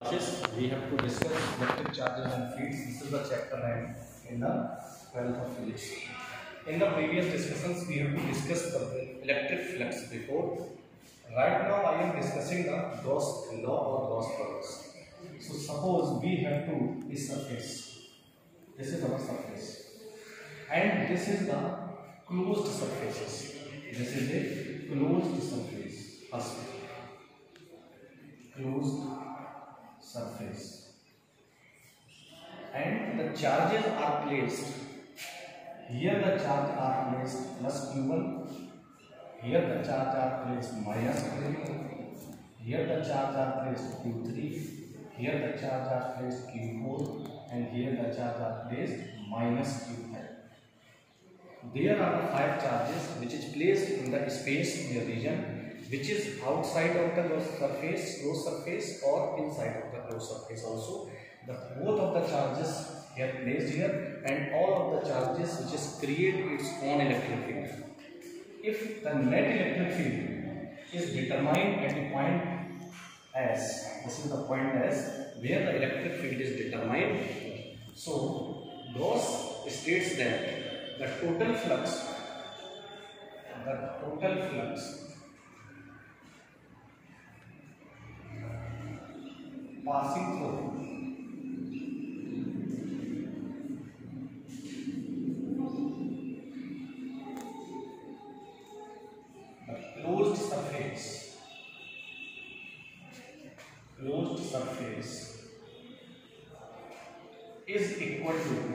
classes we have to discuss electric charges and fields. This is the chapter 9 in the 12th of physics. In the previous discussions we have to discuss the electric flux before. Right now I am discussing the Gauss law or Gauss flux. So suppose we have a surface. This is our surface and this is the closed surfaces. This is a closed surface. First, closed surface, and the charges are placed. Here the charge are placed plus Q1. Here the charge are placed minus Q2. Here the charge are placed Q3. Here the charge are placed Q4, and here the charge are placed minus Q5. There are the 5 charges which is placed in the space in the region which is outside of the closed surface or inside of the closed surface also. Both of the charges get placed here, and all of the charges which is create its own electric field. If the net electric field is determined at the point S, this is the point S where the electric field is determined. So Gauss states that the total flux passing through the closed surface is equal to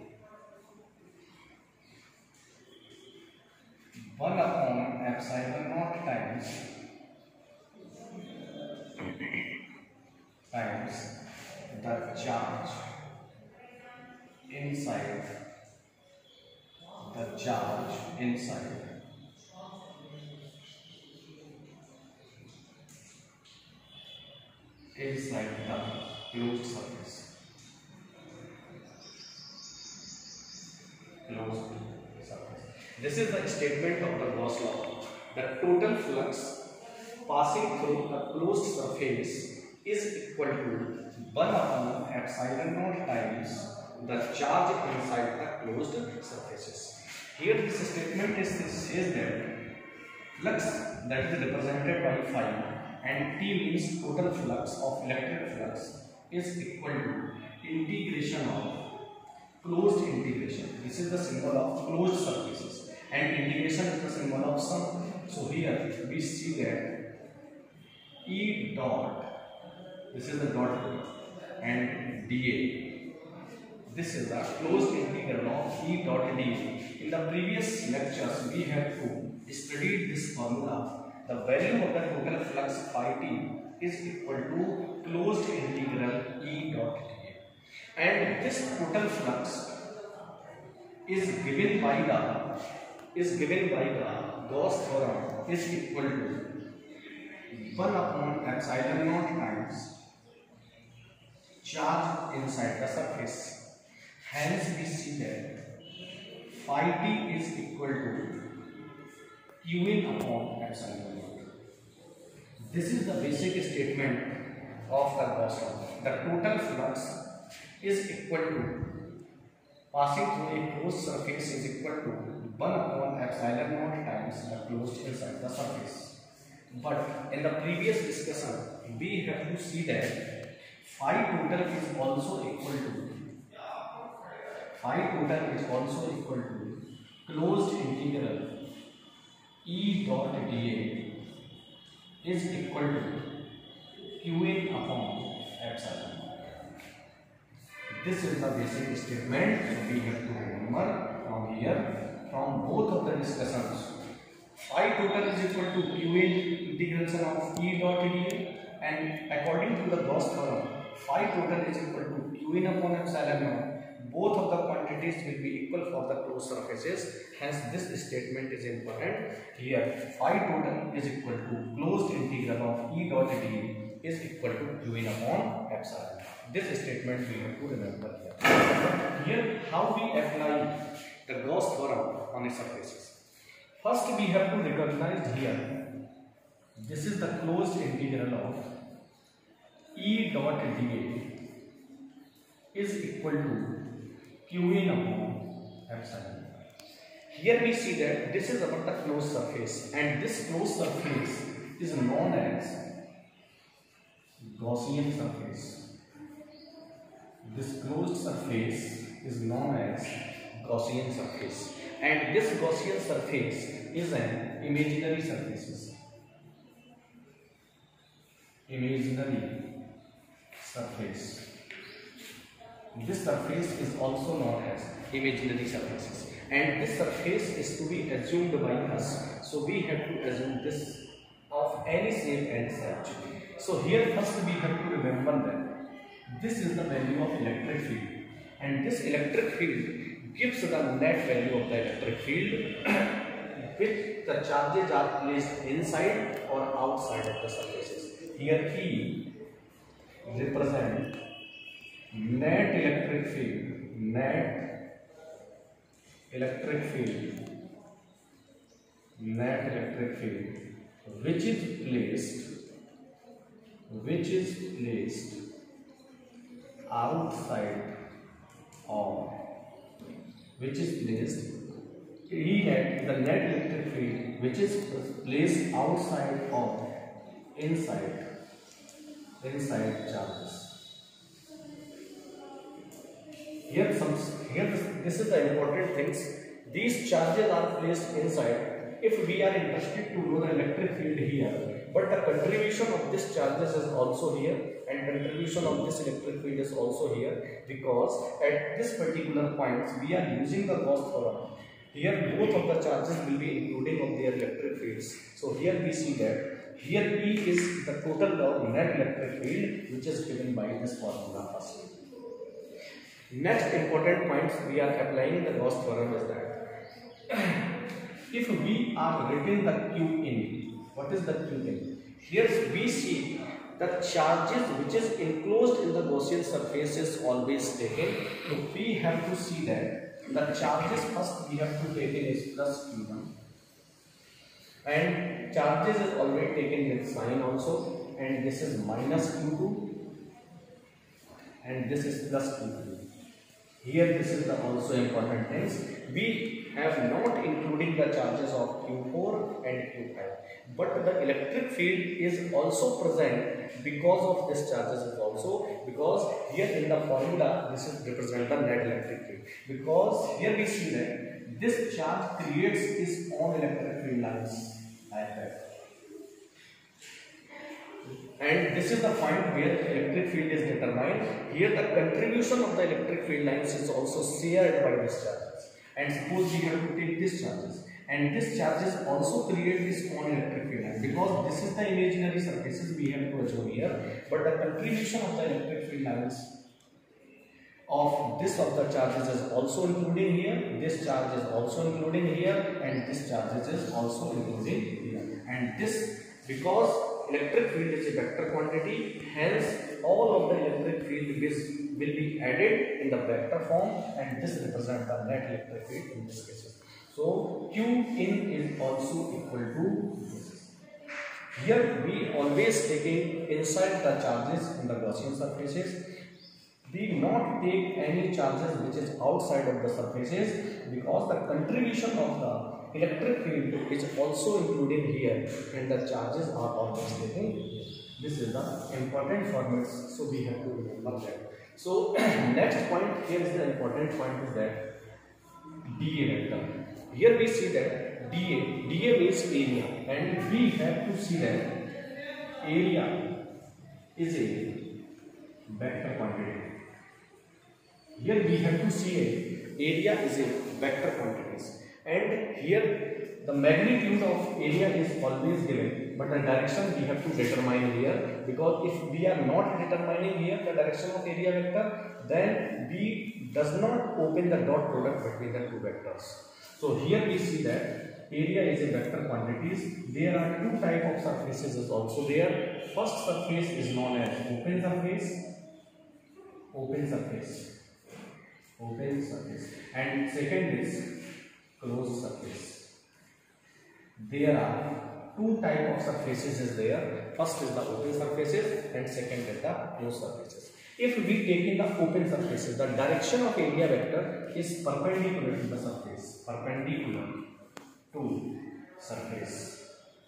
1 upon epsilon naught times the charge inside the closed surface. This is the statement of the Gauss law. The total flux passing through a closed surface is equal to 1 upon epsilon naught times the charge inside the closed surfaces. Here this statement says that flux that is represented by phi and T means total flux of electric flux is equal to integration of closed integration. This is the symbol of closed surfaces and integration is the symbol of sum. So here we see that E dot, this is the dot and dA. This is the closed integral of E dot dA. In the previous lectures we have to study this formula. The value of the total flux phi t is equal to closed integral E dot dA. And this total flux is given by the Gauss theorem is equal to 1 upon epsilon naught times charge inside the surface. Hence we see that phi t is equal to Qn upon epsilon naught. This is the basic statement of the Gauss law. The total flux is equal to passing through a closed surface is equal to 1 upon epsilon naught times the closed inside the surface. But in the previous discussion we have to see that phi total is also equal to closed integral E dot dA is equal to Qn upon epsilon. This is the basic statement we have to remember from here, from both of the discussions. Phi total is equal to Qn integration of E dot dA, and according to the Gauss theorem, phi total is equal to Qn upon epsilon naught. Both of the quantities will be equal for the closed surfaces. Hence this statement is important. Here phi total is equal to closed integral of E dot dA is equal to Qn upon epsilon. This statement we have to remember here. Here how we apply the Gauss theorem on the surfaces. First we have to recognize here this is the closed integral of E dot dA is equal to q in upon epsilon. Here we see that this is about the closed surface, and this closed surface is known as Gaussian surface. This closed surface is known as Gaussian surface, and this Gaussian surface is an imaginary surface. Imaginary surface. This surface is also known as imaginary surfaces, and this surface is to be assumed by us. So we have to assume this of any shape and such. So here first we have to remember that this is the value of electric field, and this electric field gives the net value of the electric field which the charges are placed inside or outside of the surfaces. Here E represent net electric field, net electric field, net electric field which is placed outside or which is placed E net, the net electric field which is placed outside or inside charges. Here this is the important things. These charges are placed inside. If we are interested to know the electric field here, but the contribution of this charges is also here, and contribution of this electric field is also here, because at this particular point we are using the Gauss theorem. Here both of the charges will be including of their electric fields. So here we see that here E is the total of net electric field which is given by this formula first. Next important points we are applying the Gauss theorem is that if we are written the Q in, what is the Q in? Here we see the charges which is enclosed in the Gaussian surface is always taken. So we have to see that the charges first we have to take in is plus Q1, and charges is already taken with sign also, and this is minus Q2 and this is plus Q3. Here this is the also important things. We have not including the charges of Q4 and Q5, but the electric field is also present because of this charges is also, because here in the formula this is represent the net electric field, because here we see that this charge creates its own electric field lines like that. And this is the point where the electric field is determined. Here the contribution of the electric field lines is also shared by these charges. And suppose we have to take these charges, and this charges also create its own electric field line, because this is the imaginary surfaces we have to assume here, but the contribution of the electric field lines of this of the charges is also including here, this charge is also including here, and this charges is also including here. And this, because electric field is a vector quantity, hence all of the electric field will be added in the vector form, and this represents the net electric field in this case. So Q in is also equal to this. Here we always taking inside the charges in the Gaussian surfaces. We not take any charges which is outside of the surfaces, because the contribution of the electric field is also included here, and the charges are always taken here. This is the important formats, so we have to remember that. So next point here is the important point is that dA vector. Here we see that dA means area, and we have to see that area is a vector quantity. Here we have to see area is a vector quantities, and here the magnitude of area is always given, but the direction we have to determine here, because if we are not determining here the direction of area vector, then we does not open the dot product between the two vectors. So here we see that area is a vector quantities. There are two type of surfaces is also there. First surface is known as open surface, and second is closed surface. There are two type of surfaces is there. First is the open surfaces and second is the closed surfaces. If we take in the open surfaces, the direction of area vector is perpendicular to the surface. Perpendicular to surface.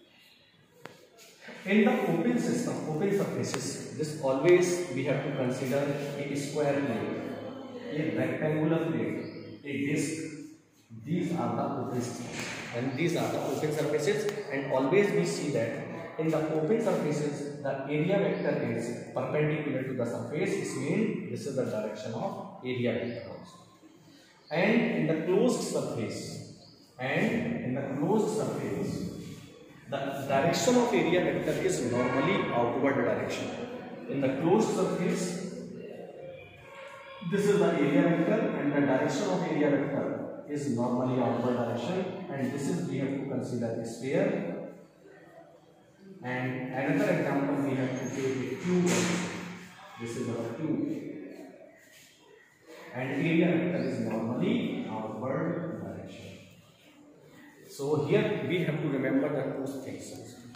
In the open system, open surfaces, this always we have to consider a square plate, a rectangular plate, a disc. These are the open systems and these are the open surfaces, and always we see that in the open surfaces the area vector is perpendicular to the surface. It means this is the direction of area vector also. And in the closed surface, the direction of area vector is normally outward direction. In the closed surface, this is the area vector and the direction of area vector is normally outward direction, and this is we have to consider a sphere. And another example we have to take a cube also. This is our cube and area vector is normally outward direction. So here we have to remember the two things.